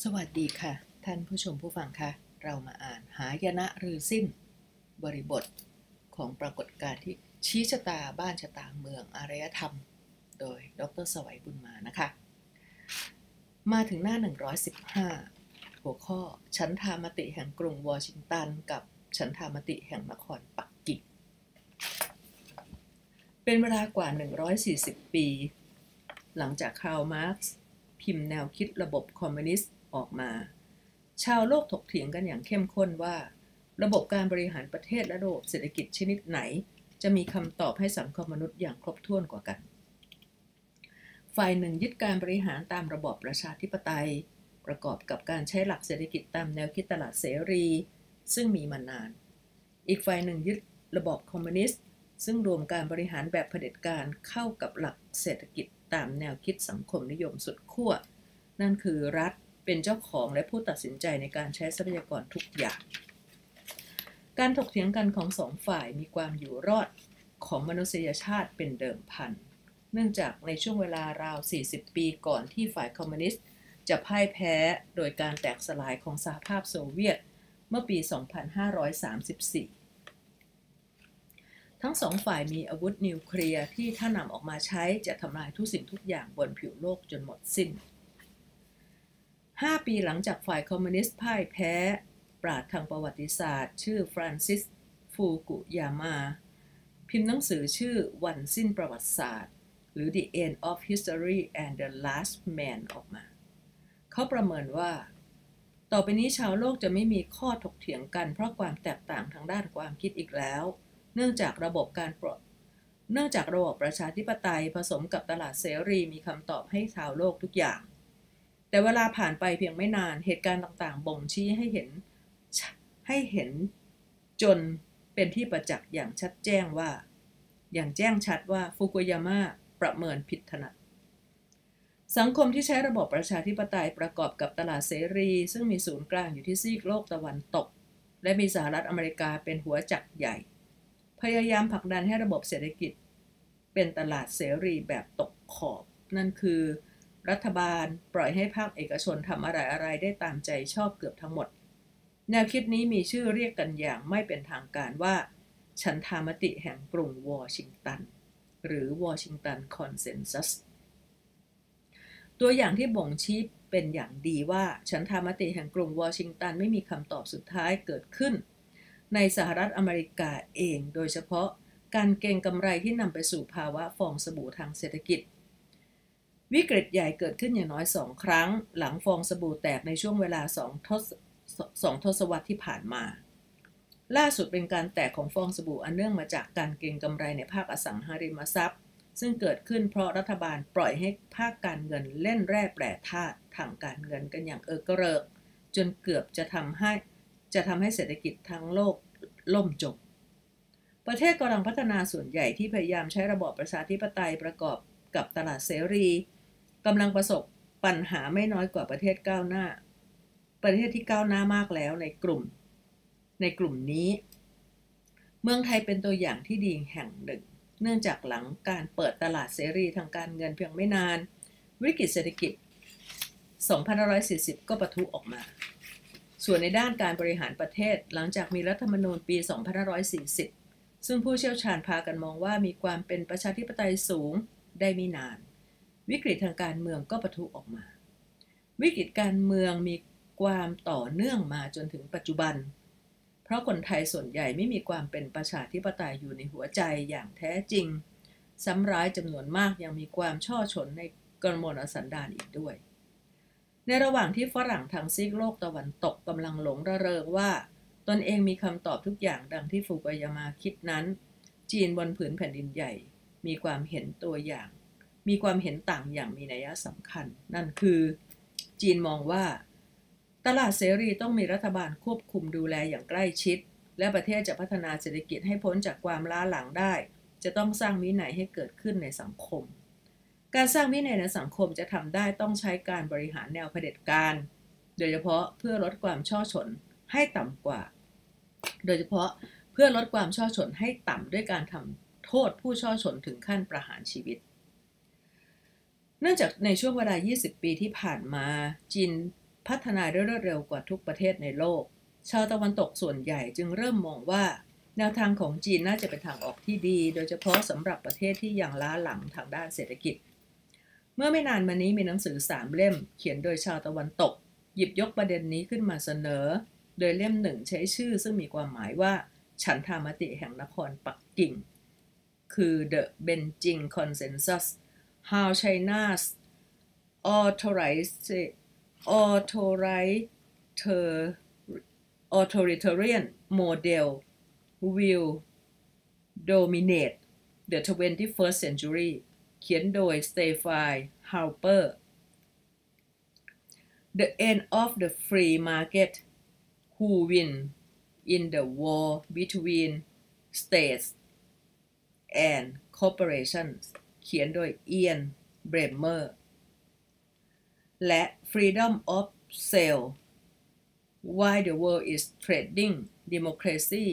สวัสดีค่ะท่านผู้ชมผู้ฟังค่ะเรามาอ่านหายนะรือสิ้นบริบทของปรากฏการณ์ที่ชี้ชะตาบ้านชะตาเมืองอารยธรรมโดยดร.สวัยบุญมานะคะมาถึงหน้า115หัวข้อฉันทามติแห่งกรุงวอชิงตันกับฉันทามติแห่งนครปักกิ่งเป็นเวลากว่า140ปีหลังจากคาร์ลมาร์กซ์พิมพ์แนวคิดระบบคอมมิวนิสต์ออกมาชาวโลกถกเถียงกันอย่างเข้มข้นว่าระบบการบริหารประเทศและระบบเศรษฐกิจชนิดไหนจะมีคำตอบให้สังคมมนุษย์อย่างครบถ้วนกว่ากันฝ่ายหนึ่งยึดการบริหารตามระบอบประชาธิปไตยประกอบกับการใช้หลักเศรษฐกิจตามแนวคิดตลาดเสรีซึ่งมีมานานอีกฝ่ายหนึ่งยึดระบอบคอมมิวนิสต์ซึ่งรวมการบริหารแบบเผด็จการเข้ากับหลักเศรษฐกิจตามแนวคิดสังคมนิยมสุดขั้วนั่นคือรัฐเป็นเจ้าของและผู้ตัดสินใจในการใช้ทรัพยากรทุกอย่างการถกเถียงกันของสองฝ่ายมีความอยู่รอดของมนุษยชาติเป็นเดิมพันเนื่องจากในช่วงเวลาราว40ปีก่อนที่ฝ่ายคอมมิวนิสต์จะพ่ายแพ้โดยการแตกสลายของสหภาพโซเวียตเมื่อปี 2534 ทั้งสองฝ่ายมีอาวุธนิวเคลียร์ที่ถ้านำออกมาใช้จะทำลายทุกสิ่งทุกอย่างบนผิวโลกจนหมดสิ้น5 ปีหลังจากฝ่ายคอมมิวนิสต์พ่ายแพ้ปราชญ์ทางประวัติศาสตร์ชื่อฟรานซิสฟูกุยาม่าพิมพ์หนังสือชื่อวันสิ้นประวัติศาสตร์หรือ The End of History and the Last Man ออกมาเขาประเมินว่าต่อไปนี้ชาวโลกจะไม่มีข้อถกเถียงกันเพราะความแตกต่างทางด้านความคิดอีกแล้วเนื่องจากระบบประชาธิปไตยผสมกับตลาดเสรีมีคำตอบให้ชาวโลกทุกอย่างแต่เวลาผ่านไปเพียงไม่นานเหตุการณ์ต่างๆบ่งชี้ให้เห็นจนเป็นที่ประจักษ์อย่างแจ้งชัดว่าฟุกุยาม่าประเมินผิดถนัดสังคมที่ใช้ระบบประชาธิปไตยประกอบกับตลาดเสรีซึ่งมีศูนย์กลางอยู่ที่ซีกโลกตะวันตกและมีสหรัฐอเมริกาเป็นหัวจักรใหญ่พยายามผลักดันให้ระบบเศรษฐกิจเป็นตลาดเสรีแบบตกขอบนั่นคือรัฐบาลปล่อยให้ภาคเอกชนทำอะไรได้ตามใจชอบเกือบทั้งหมดแนวคิดนี้มีชื่อเรียกกันอย่างไม่เป็นทางการว่าฉันทามติแห่งกรุงวอชิงตันหรือวอชิงตันคอนเซนซัสตัวอย่างที่บ่งชี้เป็นอย่างดีว่าฉันทามติแห่งกรุงวอชิงตันไม่มีคำตอบสุดท้ายเกิดขึ้นในสหรัฐอเมริกาเองโดยเฉพาะการเก็งกำไรที่นำไปสู่ภาวะฟองสบู่ทางเศรษฐกิจวิกฤตใหญ่เกิดขึ้นอย่างน้อย2 ครั้งหลังฟองสบู่แตกในช่วงเวลา2 ทศวรรษที่ผ่านมาล่าสุดเป็นการแตกของฟองสบู่อันเนื่องมาจากการเก็งกำไรในภาคอสังหาริมทรัพย์ซึ่งเกิดขึ้นเพราะรัฐบาลปล่อยให้ภาคการเงินเล่นแร่แปรธาตุทางการเงินกันอย่างเกริกจนเกือบจะทำให้เศรษฐกิจทั้งโลกล่มจมประเทศกำลังพัฒนาส่วนใหญ่ที่พยายามใช้ระบอบประชาธิปไตยประกอบกับตลาดเสรีกำลังประสบปัญหาไม่น้อยกว่าประเทศที่ก้าวหน้ามากแล้วในกลุ่มนี้เมืองไทยเป็นตัวอย่างที่ดีแห่งหนึ่งเนื่องจากหลังการเปิดตลาดเสรีทางการเงินเพียงไม่นานวิกฤตเศรษฐกิจ2540ก็ปะทุออกมาส่วนในด้านการบริหารประเทศหลังจากมีรัฐธรรมนูญปี2540ซึ่งผู้เชี่ยวชาญพากันมองว่ามีความเป็นประชาธิปไตยสูงได้ไม่นานวิกฤตทางการเมืองก็ปะทุออกมาวิกฤตการเมืองมีความต่อเนื่องมาจนถึงปัจจุบันเพราะคนไทยส่วนใหญ่ไม่มีความเป็นประชาธิปไตยอยู่ในหัวใจอย่างแท้จริงซ้ำร้ายจำนวนมากยังมีความช่อฉนในกมลสันดานอีกด้วยในระหว่างที่ฝรั่งทางซีกโลกตะวันตกกำลังหลงระเริงว่าตนเองมีคำตอบทุกอย่างดังที่ฟุกุยาม่าคิดนั้นจีนบนผืนแผ่นดินใหญ่มีความเห็นต่างอย่างมีนัยสำคัญนั่นคือจีนมองว่าตลาดเสรีต้องมีรัฐบาลควบคุมดูแลอย่างใกล้ชิดและประเทศจะพัฒนาเศรษฐกิจให้พ้นจากความล้าหลังได้จะต้องสร้างวินัยให้เกิดขึ้นในสังคมการสร้างวินัยในสังคมจะทำได้ต้องใช้การบริหารแนวเผด็จการโดยเฉพาะเพื่อลดความช่อฉนให้ต่ำด้วยการทำโทษผู้ช่อฉนถึงขั้นประหารชีวิตเนื่องจากในช่วงเวลา20 ปีที่ผ่านมาจีนพัฒนาได้รวดเร็วกว่าทุกประเทศในโลกชาวตะวันตกส่วนใหญ่จึงเริ่มมองว่าแนวทางของจีนน่าจะเป็นทางออกที่ดีโดยเฉพาะสำหรับประเทศที่ยังล้าหลังทางด้านเศรษฐกิจเมื่อไม่นานมานี้มีหนังสือ3 เล่มเขียนโดยชาวตะวันตกหยิบยกประเด็นนี้ขึ้นมาเสนอโดยเล่มหนึ่งใช้ชื่อซึ่งมีความหมายว่าฉันทามติแห่งนครปักกิ่งคือ The Beijing Consensus How China's authoritarian model will dominate the 21st century เขียนโดย Stefan Halper The End of the Free Market Who Win in the War Between States and Corporations เขียนโดย Ian Bremmer และ Freedom of Sale Why the World is Trading Democracy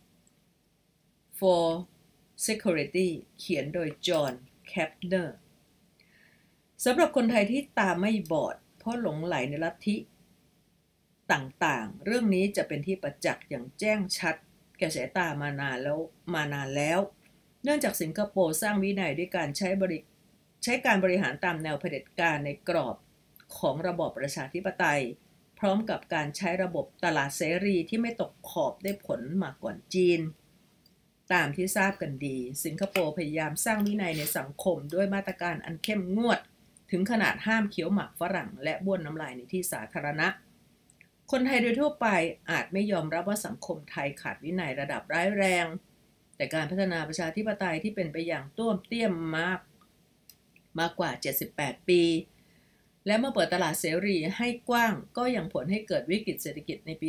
for Security เขียนโดย John Kapner สำหรับคนไทยที่ตาไม่บอดเพราะหลงไหลในลัทธิต่างๆเรื่องนี้จะเป็นที่ประจักษ์อย่างแจ้งชัดแก่สายตามานานแล้วเนื่องจากสิงคโปร์สร้างวินัยด้วยการใช้การบริหารตามแนวเผด็จการในกรอบของระบอบประชาธิปไตยพร้อมกับการใช้ระบบตลาดเสรีที่ไม่ตกขอบได้ผลมาก่อนจีนตามที่ทราบกันดีสิงคโปร์พยายามสร้างวินัยในสังคมด้วยมาตรการอันเข้มงวดถึงขนาดห้ามเคี้ยวหมากฝรั่งและบ้วนน้ำลายในที่สาธารณะคนไทยโดยทั่วไปอาจไม่ยอมรับว่าสังคมไทยขาดวินัยระดับร้ายแรงแต่การพัฒนาประชาธิปไตยที่เป็นไปอย่างต้วมเตี้ยมมากกว่า78 ปีและเมื่อเปิดตลาดเสรีให้กว้างก็ยังผลให้เกิดวิกฤตเศรษฐกิจในปี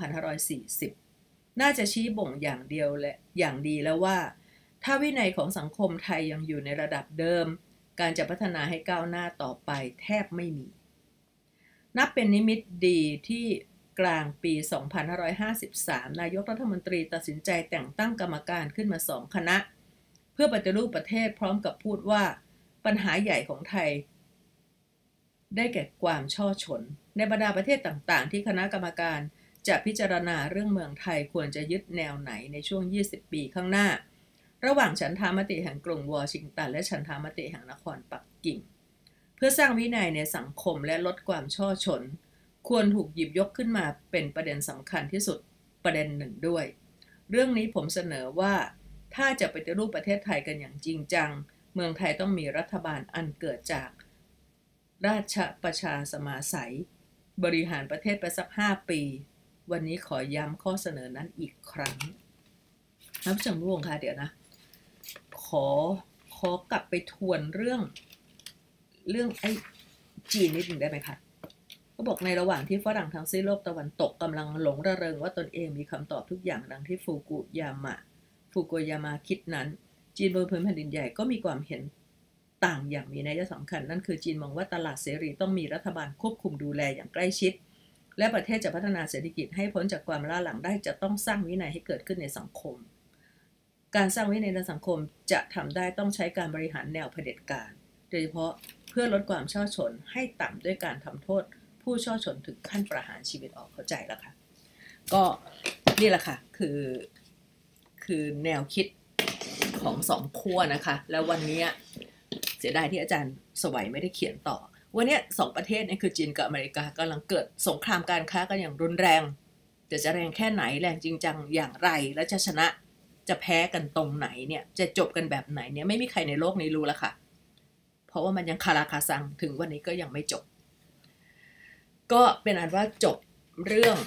2540 น่าจะชี้บ่งอย่างเดียวและอย่างดีแล้วว่าถ้าวินัยของสังคมไทยยังอยู่ในระดับเดิมการจะพัฒนาให้ก้าวหน้าต่อไปแทบไม่มีนับเป็นนิมิตดีที่กลางปี 2553 นายกรัฐมนตรีตัดสินใจแต่งตั้งกรรมการขึ้นมา2 คณะเพื่อปฏิรูปประเทศพร้อมกับพูดว่าปัญหาใหญ่ของไทยได้แก่ความช่อฉนในบรรดาประเทศต่างๆที่คณะกรรมการจะพิจารณาเรื่องเมืองไทยควรจะยึดแนวไหนในช่วง20 ปีข้างหน้าระหว่างฉันทามติแห่งกรุงวอชิงตันและฉันทามติแห่งนครปักกิ่งเพื่อสร้างวินัยในสังคมและลดความช่อฉนควรถูกหยิบยกขึ้นมาเป็นประเด็นสำคัญที่สุดประเด็นหนึ่งด้วยเรื่องนี้ผมเสนอว่าถ้าจะปฏิรูปประเทศไทยกันอย่างจริงจังเมืองไทยต้องมีรัฐบาลอันเกิดจากราชประชาสมาสัยบริหารประเทศไปสัก5 ปีวันนี้ขอย้ำข้อเสนอนั้นอีกครั้งท่านผู้ชมร่วงค่ะเดี๋ยวนะขอกลับไปทวนเรื่องไอ้จีนนิดหนึ่งได้ไหมคะเขาบอกในระหว่างที่ฝรั่งทั้งซีกโลกตะวันตกกำลังหลงระเริงว่าตนเองมีคำตอบทุกอย่างดังที่ฟุกุยามะคิดนั้นจีนบนพื้นแผ่นดินใหญ่ก็มีความเห็นต่างอย่างมีนัยสำคัญนั่นคือจีนมองว่าตลาดเสรีต้องมีรัฐบาลควบคุมดูแลอย่างใกล้ชิดและประเทศจะพัฒนาเศรษฐกิจให้พ้นจากความล้าหลังได้จะต้องสร้างวินัยให้เกิดขึ้นในสังคมการสร้างวินัยในสังคมจะทำได้ต้องใช้การบริหารแนวเผด็จการโดยเฉพาะเพื่อลดความช่อฉนให้ต่ำด้วยการทำโทษผู้ช่อฉนถึงขั้นประหารชีวิตออกเข้าใจแล้วค่ะก็นี่แหละค่ะคือแนวคิดของ2 ขั้วนะคะแล้ววันนี้เสียดายที่อาจารย์สวัยไม่ได้เขียนต่อวันนี้2 ประเทศนี่คือจีนกับอเมริกากำลังเกิดสงครามการค้ากันอย่างรุนแรงแต่จะแรงแค่ไหนแรงจริงจังอย่างไรและจะชนะจะแพ้กันตรงไหนเนี่ยจะจบกันแบบไหนเนี่ยไม่มีใครในโลกนี้รู้แล้วค่ะเพราะว่ามันยังคาราคาซังถึงวันนี้ก็ยังไม่จบก็เป็นอันว่าจบเรื่อง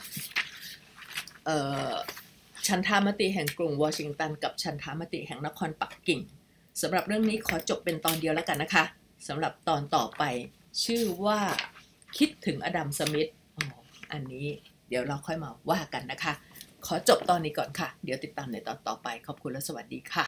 ฉันทามติแห่งกรุงวอชิงตันกับฉันทามติแห่งนครปักกิ่งสำหรับเรื่องนี้ขอจบเป็นตอนเดียวแล้วกันนะคะสำหรับตอนต่อไปชื่อว่าคิดถึงอดัมสมิธอันนี้เดี๋ยวเราค่อยมาว่ากันนะคะขอจบตอนนี้ก่อนค่ะเดี๋ยวติดตามในตอนต่อไปขอบคุณและสวัสดีค่ะ